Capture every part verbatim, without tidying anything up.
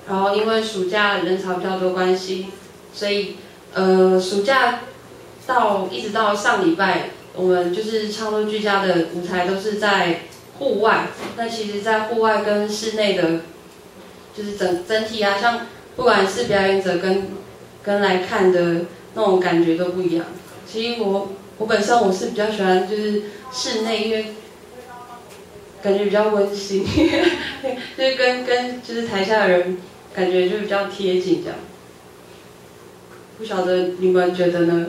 然后因为暑假人潮比较多关系，所以呃暑假到一直到上礼拜，我们就是唱作俱佳的舞台都是在户外。那其实，在户外跟室内的，就是整整体啊，像不管是表演者跟跟来看的那种感觉都不一样。其实我我本身我是比较喜欢就是室内，因为感觉比较温馨，就是跟跟就是台下的人感觉就比较贴近这样。不晓得你们觉得呢？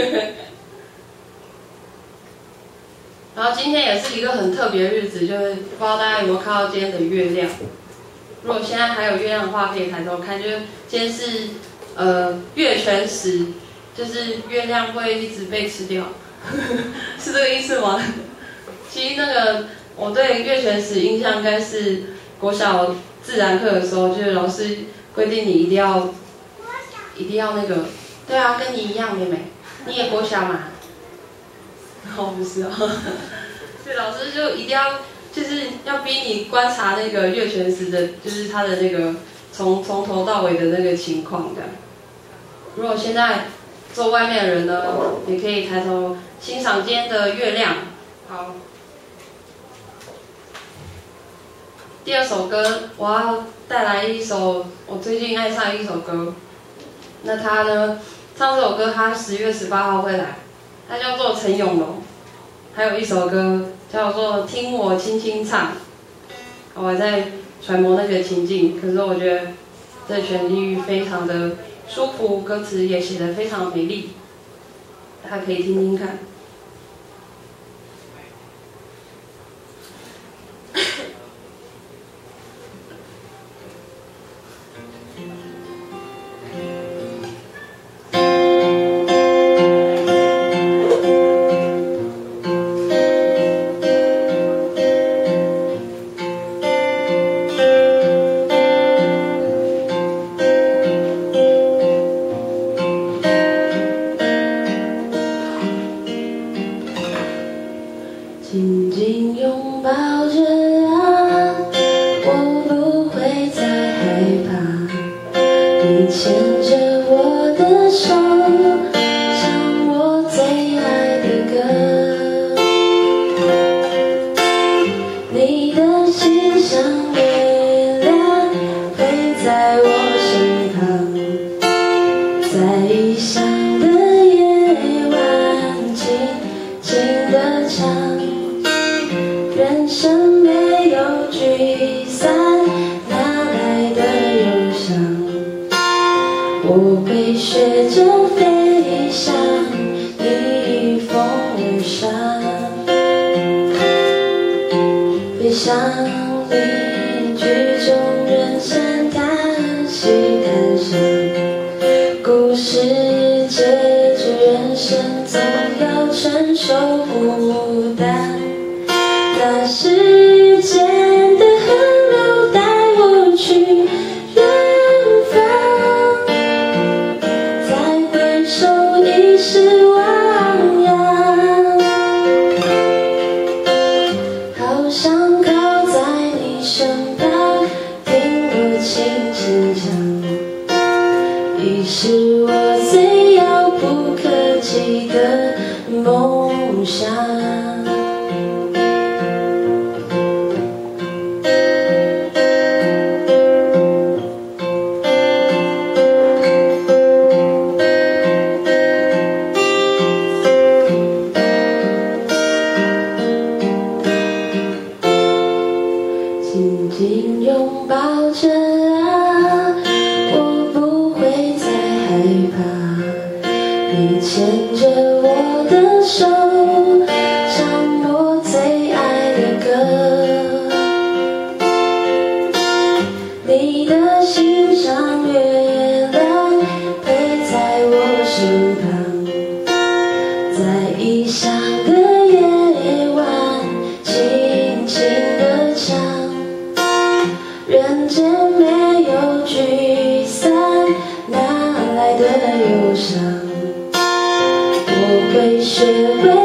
然后今天也是一个很特别的日子，就是不知道大家有没有看到今天的月亮。如果现在还有月亮的话，可以抬头看，就是今天是呃月全食，就是月亮会一直被吃掉，是这个意思吗？其实那个我对月全食印象应该是国小自然课的时候，就是老师规定你一定要一定要那个，对啊，跟你一样，妹妹，你也国小嘛？哦，不是哦，对，老师就一定要就是要逼你观察那个月全食的，就是它的那个从从头到尾的那个情况的。如果现在坐外面的人呢，也可以抬头欣赏今天的月亮。好，第二首歌我要带来一首我最近爱上的一首歌。那他呢，唱这首歌他十月十八号会来。他叫做陈永龙，还有一首歌叫做《听我轻轻唱》，我还在揣摩那个情境，可是我觉得这旋律非常的舒服，歌词也写得非常美丽，大家可以听听看。紧紧拥抱着啊，我不会再害怕。你牵着我的手，唱我最爱的歌。你的心像月亮，陪在我身旁，在异乡的夜晚，轻轻地唱。人生没有聚散，哪来的忧伤？我会学着飞翔，逆风而上，飞向你曲终人散，叹息感伤。故事结局，人生总要承受孤单。那时间的河流带我去远方，再回首已是汪洋。好想靠在你身旁，听我轻轻唱，已是我最遥不可及的梦想。紧紧拥抱着啊，我不会再害怕。你牵着我的手，唱我最爱的歌。你的心像月亮，陪在我身旁，在异乡的夜晚，轻轻地唱。人间没有聚散，哪来的忧伤？我会学会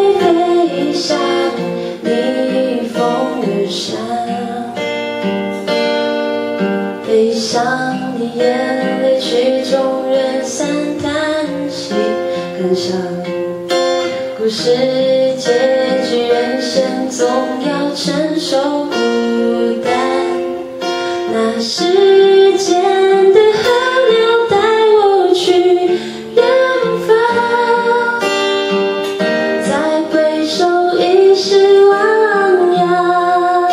望你眼泪曲终人散，叹息感伤。故事结局，人生总要承受孤单。那时间的河流带我去远方，再回首已是汪洋。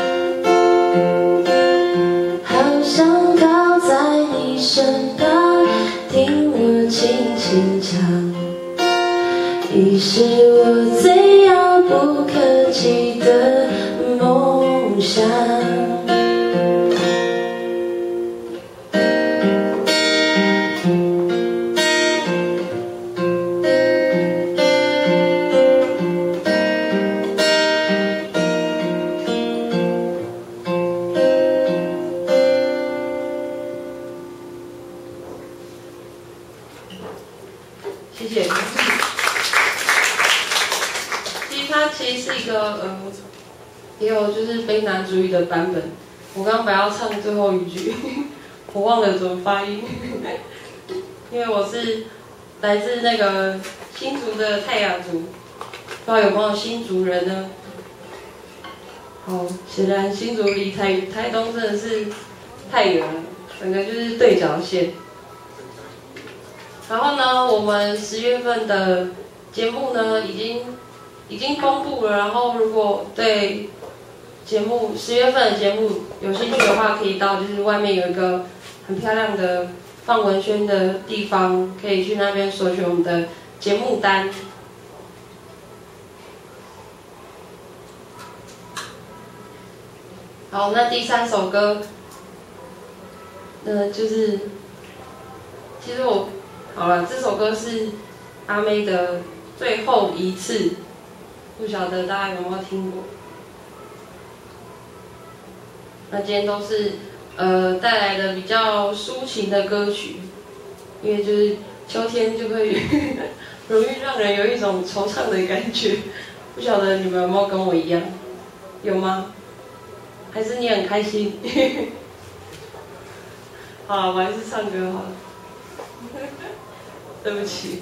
好想靠在你身旁，听我轻轻唱，已是我最遥不可及的梦想。谢谢。其实它其实是一个呃，也有就是悲男主义的版本。我刚刚本来要唱最后一句，我忘了怎么发音，因为我是来自那个新竹的泰雅族，不知道有没有新竹人呢？好，显然新竹离台台东真的是太远了，整个就是对角线。然后呢，我们十月份的节目呢，已经已经公布了。然后如果对节目十月份的节目有兴趣的话，可以到就是外面有一个很漂亮的放文宣的地方，可以去那边索取我们的节目单。好，那第三首歌，呃，就是其实我。好了，这首歌是阿妹的最后一次，不晓得大家有没有听过？那今天都是呃带来的比较抒情的歌曲，因为就是秋天就会容易让人有一种惆怅的感觉。不晓得你们有没有跟我一样？有吗？还是你很开心？好了，我还是唱歌好了。对不起。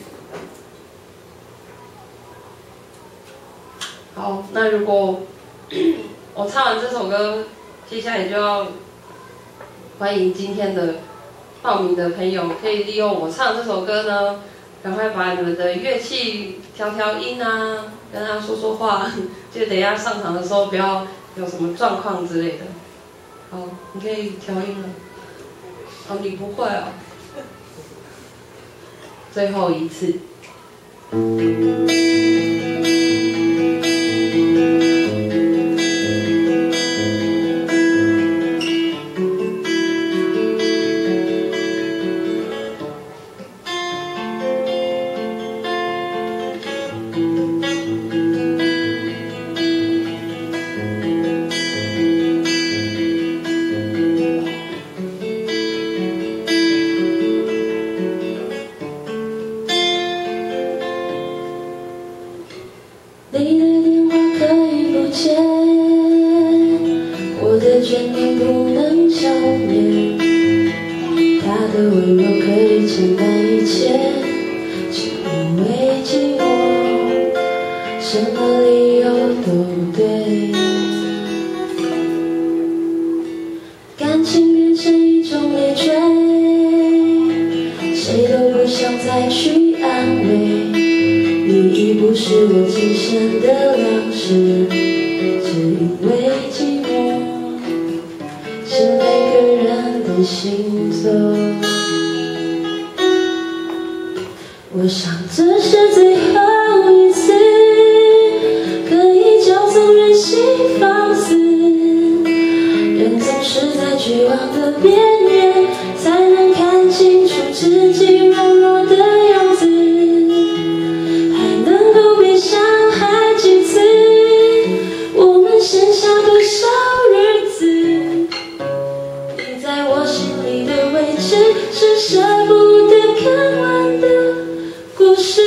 好，那如果我唱完这首歌，接下来就要欢迎今天的报名的朋友，可以利用我唱这首歌呢，赶快把你们的乐器调调音啊，跟他说说话，就等一下上场的时候不要有什么状况之类的。好，你可以调音了。哦，你不会哦。最后一次。你的电话可以不接，我的眷恋不能消灭，他的温柔可以承担一切，只因为寂寞，什么理由都对。感情变成一种累赘，谁都不想再去安慰。你已不是我今生的粮食，只因为寂寞是每个人的星座。我想这是最后一次可以骄纵任性放肆，人总是在绝望的边缘才能看清楚自己软弱的样子。伤害几次？我们剩下多少日子？你在我心里的位置，是舍不得看完的故事。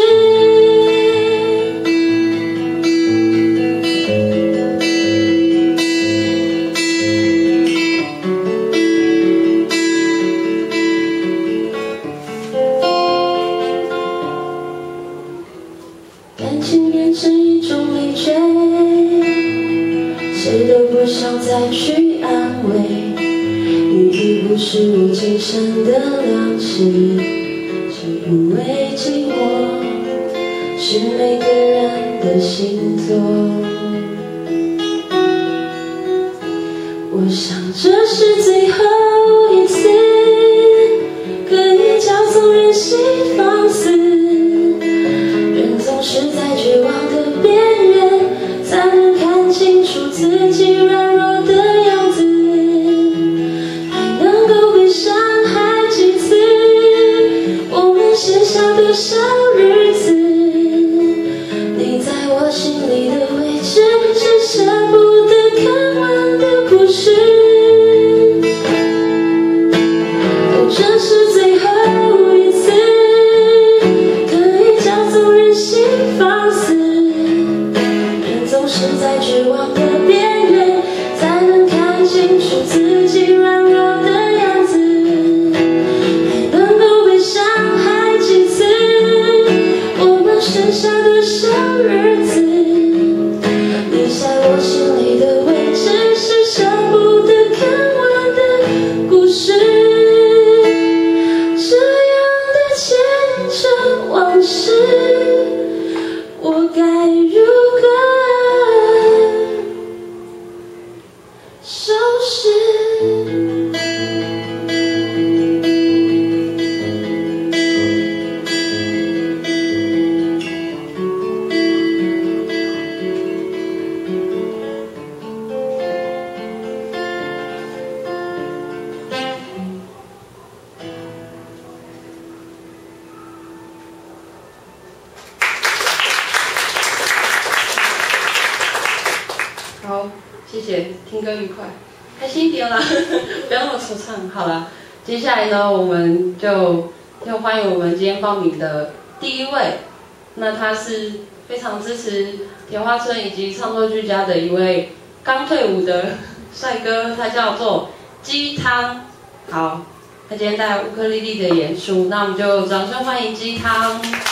不是我今生的良心，是因为寂寞是每个人的星座。我想这是最后一次可以骄纵任性放肆，人总是在绝望的边缘才能看清楚自己软弱的样子，还能够被伤害几次，我们写下的小日子，你在我心里的位置是舍不得看完的故事。哦，这是最后一次可以骄纵任性放肆，人总是在绝望的边缘才能看清楚自己软弱的样子，还能够被伤害几次，我们剩下的小日子，你在我心里的位置是舍不得看完的故事。这样的前尘往事，我该如何收拾？好，谢谢，听歌愉快，开心一点啦，不要那么惆怅。好了，接下来呢，我们就就欢迎我们今天报名的第一位，那他是非常支持铁花村以及创作俱佳的一位刚退伍的帅哥，他叫做鸡汤。好，他今天带来乌克丽丽的演出，那我们就掌声欢迎鸡汤。